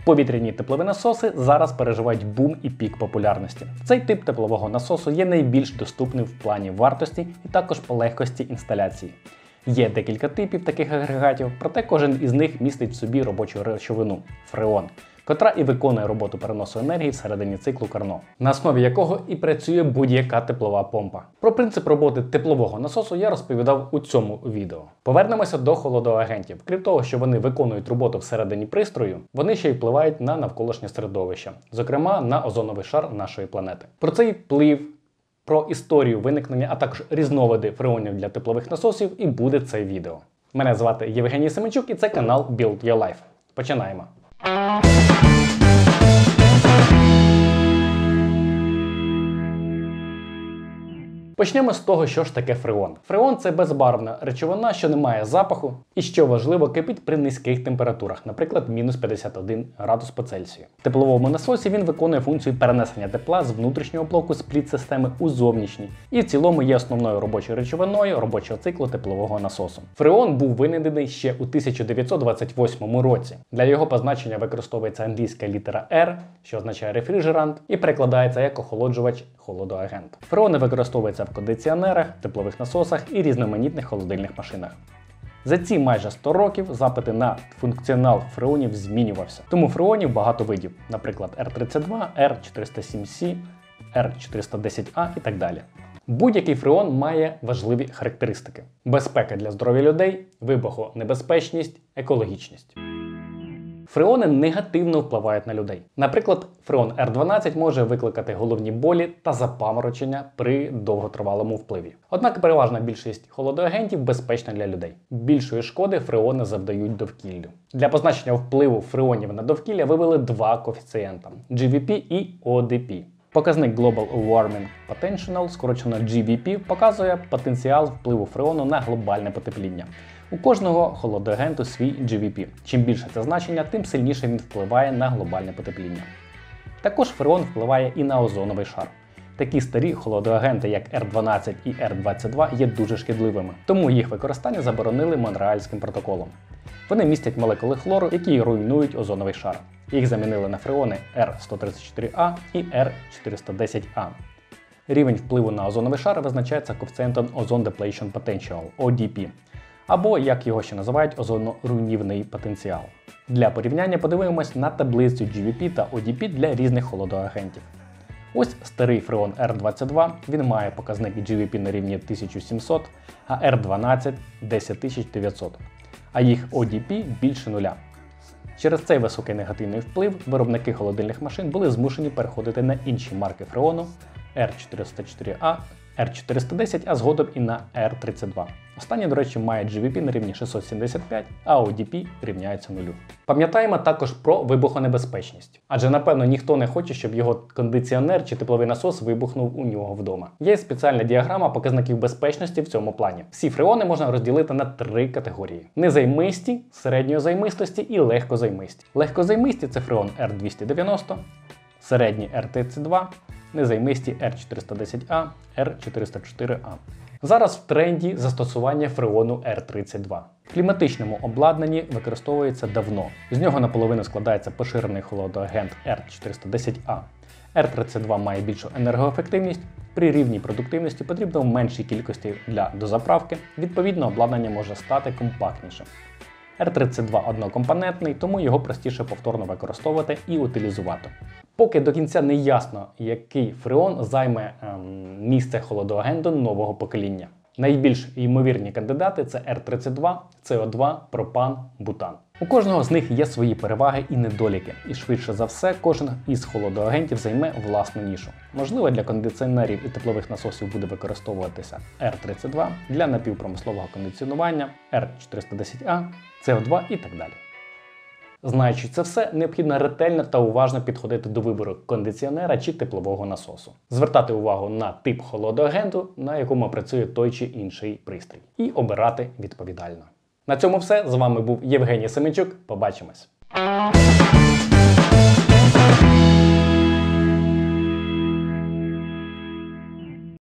Повітряні теплові насоси зараз переживають бум і пік популярності. Цей тип теплового насосу є найбільш доступним в плані вартості і також по легкості інсталяції. Є декілька типів таких агрегатів, проте кожен із них містить в собі робочу речовину – фреон, котра і виконує роботу переносу енергії всередині циклу Карно, на основі якого і працює будь-яка теплова помпа. Про принцип роботи теплового насосу я розповідав у цьому відео. Повернемося до холодоагентів. Крім того, що вони виконують роботу всередині пристрою, вони ще й впливають на навколишнє середовище, зокрема на озоновий шар нашої планети. Про цей вплив, про історію виникнення, а також різновиди фреонів для теплових насосів і буде це відео. Мене звати Євгеній Семенчук і це канал Build Your Life. Починаємо! Почнемо з того, що ж таке фреон. Фреон – це безбарвна речовина, що не має запаху і, що важливо, кипить при низьких температурах, наприклад, мінус 51 градус по Цельсію. В тепловому насосі він виконує функцію перенесення тепла з внутрішнього блоку спліт-системи у зовнішній і в цілому є основною робочою речовиною робочого циклу теплового насосу. Фреон був винайдений ще у 1928 році. Для його позначення використовується англійська літера R, що означає рефрижерант, і перекладається як охолоджувач, холодоагент. Фреони використовуються в кондиціонерах, теплових насосах і різноманітних холодильних машинах. За ці майже 100 років запити на функціонал фреонів змінювався. Тому фреонів багато видів, наприклад, R32, R407C, R410A і так далі. Будь-який фреон має важливі характеристики: безпека для здоров'я людей, вибухонебезпечність, екологічність. Фреони негативно впливають на людей. Наприклад, фреон R12 може викликати головні болі та запаморочення при довготривалому впливі. Однак переважна більшість холодоагентів безпечна для людей. Більшої шкоди фреони завдають довкіллю. Для позначення впливу фреонів на довкілля вивели два коефіцієнта – GVP і ODP. Показник Global Warming Potential, скорочено GWP, показує потенціал впливу фреону на глобальне потепління. У кожного холодоагенту свій GWP. Чим більше це значення, тим сильніше він впливає на глобальне потепління. Також фреон впливає і на озоновий шар. Такі старі холодоагенти, як R12 і R22, є дуже шкідливими, тому їх використання заборонили Монреальським протоколом. Вони містять молекули хлору, які руйнують озоновий шар. Їх замінили на фреони R134A і R410A. Рівень впливу на озоновий шар визначається коефіцієнтом Ozone Depletion Potential – ODP, або, як його ще називають, озоноруйнівний потенціал. Для порівняння подивимось на таблицю GWP та ODP для різних холодоагентів. Ось старий фреон R22, він має показник GWP на рівні 1700, а R12 – 10900, а їх ODP більше нуля. Через цей високий негативний вплив виробники холодильних машин були змушені переходити на інші марки фреону R404A, R410, а згодом і на R32. Останній, до речі, має GWP на рівні 675, а ODP рівняється нулю. Пам'ятаємо також про вибухонебезпечність. Адже, напевно, ніхто не хоче, щоб його кондиціонер чи тепловий насос вибухнув у нього вдома. Є спеціальна діаграма показників безпечності в цьому плані. Всі фреони можна розділити на три категорії: незаймисті, середньої займистості і легкозаймисті. Легкозаймисті – це фреон R290, середній R32, незаймисті R410A, R404A. Зараз в тренді застосування фреону R32. В кліматичному обладнанні використовується давно. З нього наполовину складається поширений холодоагент R410A. R32 має більшу енергоефективність, при рівній продуктивності потрібно в меншій кількості для дозаправки, відповідно обладнання може стати компактнішим. R32 однокомпонентний, тому його простіше повторно використовувати і утилізувати. Поки до кінця не ясно, який фреон займе місце холодоагенту нового покоління. Найбільш ймовірні кандидати – це R32, CO2, пропан, бутан. У кожного з них є свої переваги і недоліки, і швидше за все кожен із холодоагентів займе власну нішу. Можливо, для кондиціонерів і теплових насосів буде використовуватися R32, для напівпромислового кондиціонування R410A, CO2 і так далі. Знаючи це все, необхідно ретельно та уважно підходити до вибору кондиціонера чи теплового насосу. Звертати увагу на тип холодоагенту, на якому працює той чи інший пристрій. І обирати відповідально. На цьому все. З вами був Євгеній Семенчук. Побачимось!